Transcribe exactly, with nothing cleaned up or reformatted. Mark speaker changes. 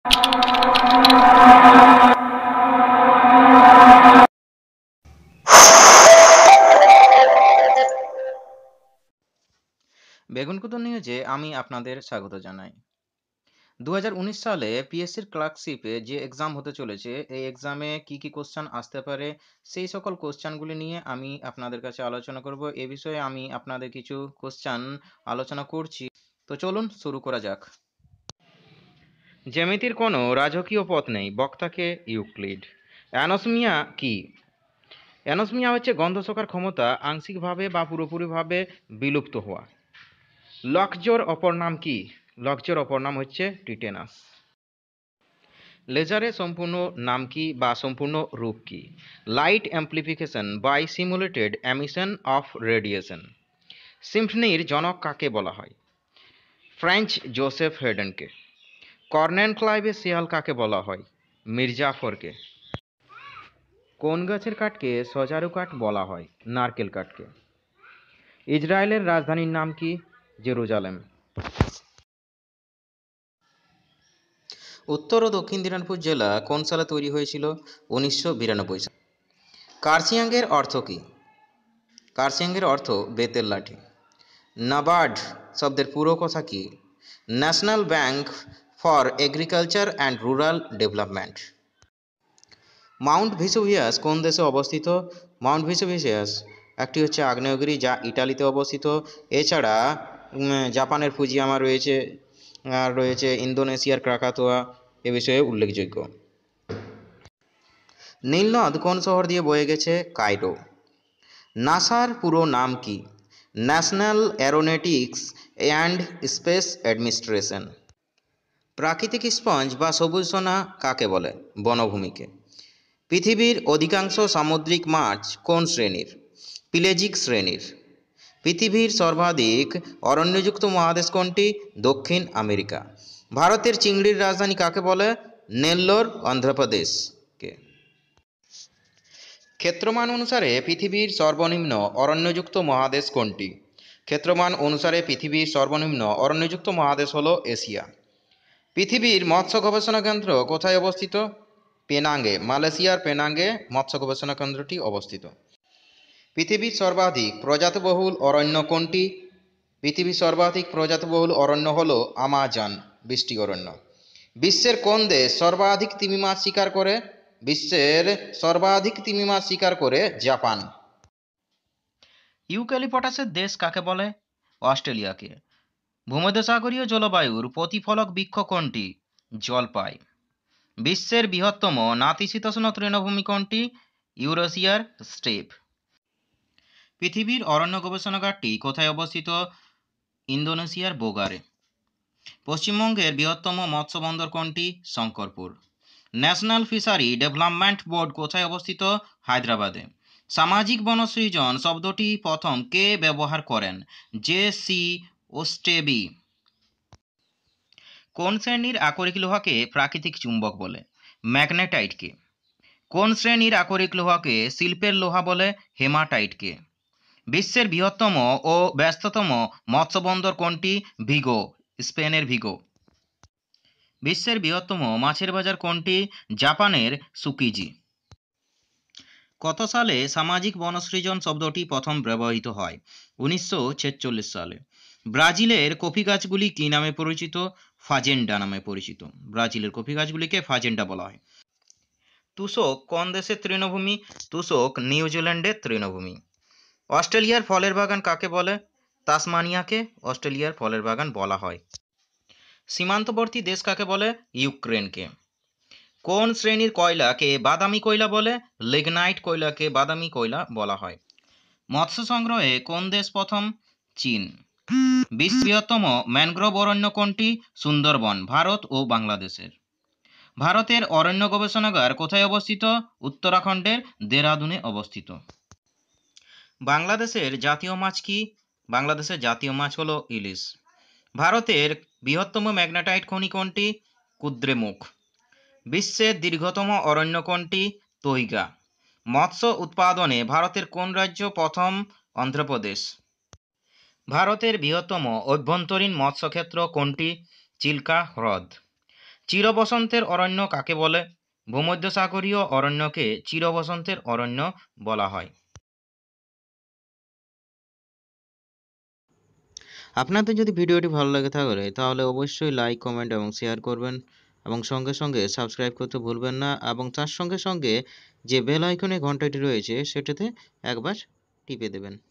Speaker 1: বেগুনকুতো নিউজে আমি আপনাদের স্বাগত জানাই। দু হাজার উনিশ সালে পিএসসির ক্লার্কশিপে যে এক্সাম হতে চলেছে, এই এক্সামে কি কি কোশ্চান আসতে পারে, সেই সকল কোশ্চানগুলি নিয়ে আমি আপনাদের কাছে আলোচনা করব। এ বিষয়ে আমি আপনাদের কিছু কোশ্চান আলোচনা করছি, তো চলুন শুরু করা যাক। জ্যামিতির কোনো রাজকীয় পথ নেই, বক্তাকে ইউক্লিড। অ্যানোসমিয়া কি? অ্যানোসমিয়া হচ্ছে গন্ধ শোকার ক্ষমতা আংশিকভাবে বা পুরোপুরিভাবে বিলুপ্ত হওয়া। লকজোর অপর নাম কি? লকজোর অপর নাম হচ্ছে টিটেনাস। লেজারের সম্পূর্ণ নাম কি বা সম্পূর্ণ রূপ কি? Light amplification by simulated emission of radiation. সিম্ফনির জনক কাকে বলা হয়? ফ্রেঞ্চ জোসেফ হেডেনকে। কর্নেল ক্লাইভের শিয়াল কাকে বলা হয়? মির্জাফরকে। কোন গাছের কাঠকে সজারু কাঠ বলা হয়? নারকেল কাঠকে। ইসরায়েলের রাজধানীর নাম কি? জেরুজালেম। উত্তর ও দক্ষিণ দিনাজপুর জেলা কোন সালে তৈরি হয়েছিল? উনিশশো বিরানব্বই সালে। কার্শিয়াঙ্গের অর্থ কী? কার্শিয়াঙ্গের অর্থ বেতের লাঠি। নাবার্ড শব্দের পুরো কথা কী? National Bank for Agriculture and Rural Development. Mount Vesuvius কোন দেশে অবস্থিত? মাউন্ট ভেসুভিয়াস একটি হচ্ছে আগ্নেয়গিরি, যা ইটালিতে অবস্থিত। এছাড়া জাপানের ফুজিয়ামা রয়েছে, আর রয়েছে ইন্দোনেশিয়ার ক্রাকাতোয়া, এ বিষয়ে উল্লেখযোগ্য। নীলনদ কোন শহর দিয়ে বয়ে গেছে? কায়রো। নাসার পুরো নাম কি? National Aeronautics and Space Administration. প্রাকৃতিক স্পঞ্জ বা সবুজ সোনা কাকে বলে? বনভূমিকে। পৃথিবীর অধিকাংশ সামুদ্রিক মাছ কোন শ্রেণীর? পিলেজিক শ্রেণীর। পৃথিবীর সর্বাধিক অরণ্যযুক্ত মহাদেশ কোনটি? দক্ষিণ আমেরিকা। ভারতের চিংড়ির রাজধানী কাকে বলে? নেল্লোর, অন্ধ্রপ্রদেশকে। ক্ষেত্রমান অনুসারে পৃথিবীর সর্বনিম্ন অরণ্যযুক্ত মহাদেশ কোনটি? ক্ষেত্রমান অনুসারে পৃথিবীর সর্বনিম্ন অরণ্যযুক্ত মহাদেশ হল এশিয়া। পৃথিবীর মৎস্য গবেষণা কেন্দ্র কোথায় অবস্থিত? পেনাঙ্গে। মালয়েশিয়ার পেনাঙ্গে মৎস্য গবেষণা কেন্দ্রটি অবস্থিত। পৃথিবীর সর্বাধিক প্রজাতিবহুল অরণ্য কোনটি? পৃথিবীর সর্বাধিক প্রজাতিবহুল অরণ্য হল আমাজন বৃষ্টি অরণ্য। বিশ্বের কোন দেশ সর্বাধিক তিমি মাছ শিকার করে? বিশ্বের সর্বাধিক তিমি মাছ শিকার করে জাপান। ইউক্যালিপটাসের দেশ কাকে বলে? অস্ট্রেলিয়াকে। ভূমধ্যসাগরীয় জলবায়ুর প্রতিফলক বৃক্ষ কোনটি? জলপাই। বিশ্বের বৃহত্তম নাতিশীতোষ্ণ তৃণভূমি কোনটি? ইউরেশিয়ার স্টেপ। পৃথিবীর অরণ্য গবেষণাগারটি কোথায় অবস্থিত? ইন্দোনেশিয়ার বোগারে। পশ্চিমবঙ্গের বৃহত্তম মৎস্য বন্দর কোনটি? Shankarpur. National Fishery Development Board কোথায় অবস্থিত? হায়দ্রাবাদে। সামাজিক বনসৃজন শব্দটি প্রথম কে ব্যবহার করেন? J C Ostby. কোন শ্রেণীর আকরিক লোহাকে প্রাকৃতিক চুম্বক বলে? ম্যাগনেটাইটকে। কোন শ্রেণীর আকরিক লোহাকে শিল্পের লোহা বলে? হেমাটাইটকে। বিশ্বের বৃহত্তম ও ব্যস্ততম মৎস্যবন্দর কোনটি? ভিগো, স্পেনের ভিগো। বিশ্বের বৃহত্তম মাছের বাজার কোনটি? জাপানের সুকিজি। কত সালে সামাজিক বনসৃজন শব্দটি প্রথম ব্যবহৃত হয়? উনিশশো ছেচল্লিশ সালে। ব্রাজিলের কফি গাছগুলি কী নামে পরিচিত? ফাজেন্ডা নামে পরিচিত। ব্রাজিলের কফি গাছগুলিকে ফাজেন্ডা বলা হয়। তুষক কোন দেশের তৃণভূমি? তুষক নিউজিল্যান্ডের তৃণভূমি। অস্ট্রেলিয়ার ফলের বাগান কাকে বলে? তাসমানিয়াকে অস্ট্রেলিয়ার ফলের বাগান বলা হয়। সীমান্তবর্তী দেশ কাকে বলে? ইউক্রেনকে। কোন শ্রেণীর কয়লাকে বাদামি কয়লা বলে? লিগনাইট কয়লাকে বাদামি কয়লা বলা হয়। মৎস্য সংগ্রহে কোন দেশ প্রথম? চীন। বিশ্বের বৃহত্তম ম্যানগ্রোভ অরণ্য কোনটি? সুন্দরবন, ভারত ও বাংলাদেশের। ভারতের অরণ্য গবেষণাগার কোথায় অবস্থিত? উত্তরাখণ্ডের দেরাদুনে অবস্থিত। বাংলাদেশের জাতীয় মাছ কি? বাংলাদেশের জাতীয় মাছ হলো ইলিশ। ভারতের বৃহত্তম ম্যাগনেটাইট খনি কোনটি? কুদ্রেমুখ। বিশ্বের দীর্ঘতম অরণ্য কোনটি? তৈগা। মৎস্য উৎপাদনে ভারতের কোন রাজ্য প্রথম? অন্ধ্রপ্রদেশ। ভারতের বৃহত্তম অভ্যন্তরীণ মৎস্যক্ষেত্র কোনটি? চিল্কা হ্রদ। চিরবসন্তের অরণ্য কাকে বলে? ভূমধ্যসাগরীয় অরণ্যকে চিরবসন্তের অরণ্য বলা হয়। আপনাদের যদি ভিডিওটি ভালো লাগে থাকে তাহলে অবশ্যই লাইক, কমেন্ট এবং শেয়ার করবেন এবং সঙ্গে সঙ্গে সাবস্ক্রাইব করতে ভুলবেন না এবং তার সঙ্গে সঙ্গে যে বেল আইকনে ঘন্টাটি রয়েছে সেটাতে একবার টিপে দেবেন।